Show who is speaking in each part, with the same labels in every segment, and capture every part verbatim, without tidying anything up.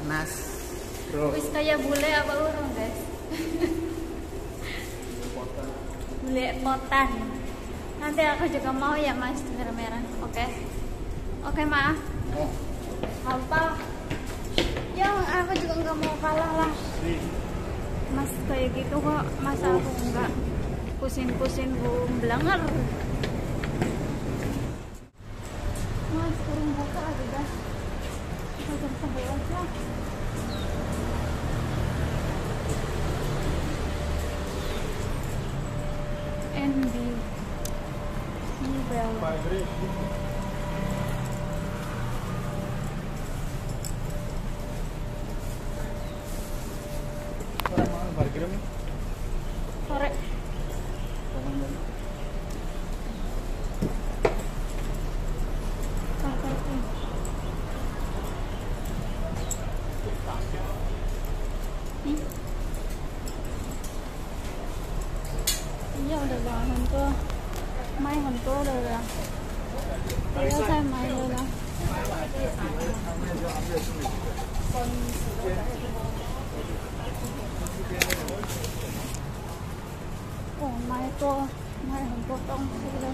Speaker 1: panas. Bro.
Speaker 2: Wis kayak bule apa urung, guys? Bule potan. Nanti aku juga mau ya, Mas, merah-merah. Oke. Okay? Oke, okay, maaf.
Speaker 1: Oh.
Speaker 2: Apa? Ya, aku juga nggak mau kalah lah. Mas kayak gitu kok, masa aku nggak pusing-pusing bung belangar. Mas, kurang buka aja dah. Kita jam sebelas lah. N B Nibel. Sore. Iya udah bangun tuh. Mai hantu udah udah. Iya saya main udah. Oh mai tuh, mai hantu tong sudah.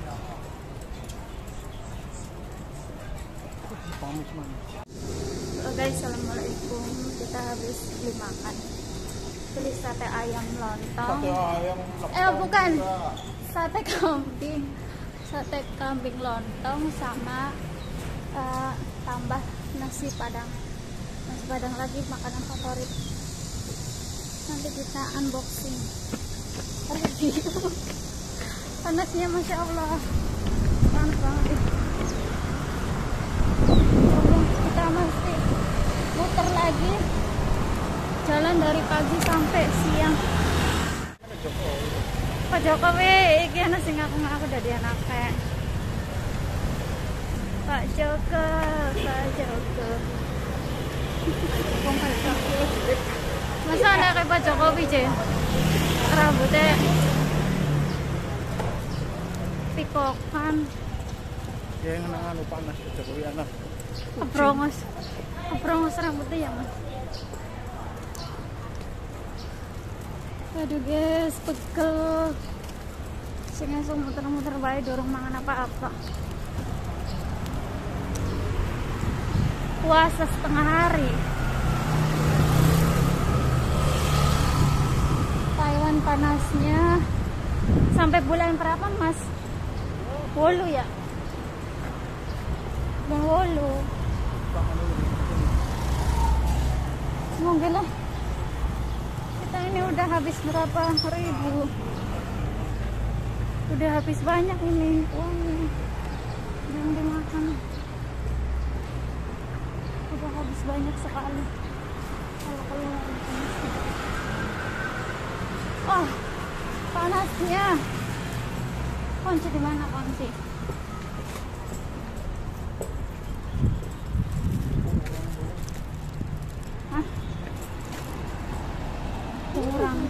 Speaker 2: Halo guys, assalamualaikum. Kita habis beli makan. Beli sate ayam lontong.
Speaker 1: Sate ayam.
Speaker 2: Eh bukan, sate kambing. Sate kambing lontong sama uh, tambah nasi padang. Nasi padang lagi makanan favorit. Nanti kita unboxing. Review. Panasnya masya Allah. Panas banget. Kita masih muter lagi. Jalan dari pagi sampai siang. Pak Jokowi, iki ana sing ngaku-ngaku dadi anake. Pak Joko, Pak Joko. Masa ada kayak Pak Jokowi, Je? Rambutnya pikokan.
Speaker 1: Ya yang anu panas Jokowi anak.
Speaker 2: Kebrongos. Kebrongos rambutnya ya, Mas. Aduh guys, pegel. Sing langsung muter-muter bae dorong mangan apa-apa. Puasa setengah hari. Taiwan panasnya sampai bulan berapa, Mas? Wolu ya? Bulan Wolu. Mungkin lah. Kita ini udah habis berapa ribu? Udah habis banyak ini uangnya yang dimakan. Udah habis banyak sekali. Kalau keluar oh, panasnya. Kunci di mana kunci? Hah? Kurang.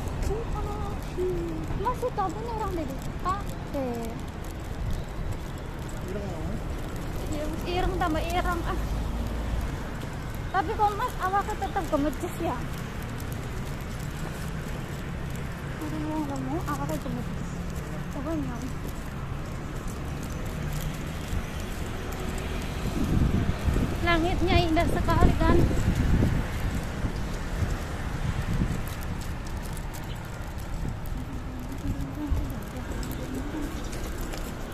Speaker 2: Masih tapi orang di dipakai. Ireng tambah ireng ah. Tapi kok Mas awaknya tetap gemejes ya? Aduh, kamu awaknya gemejes. Coba nyam. Langitnya indah sekali kan?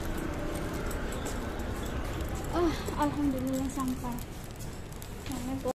Speaker 2: Oh, alhamdulillah sampai.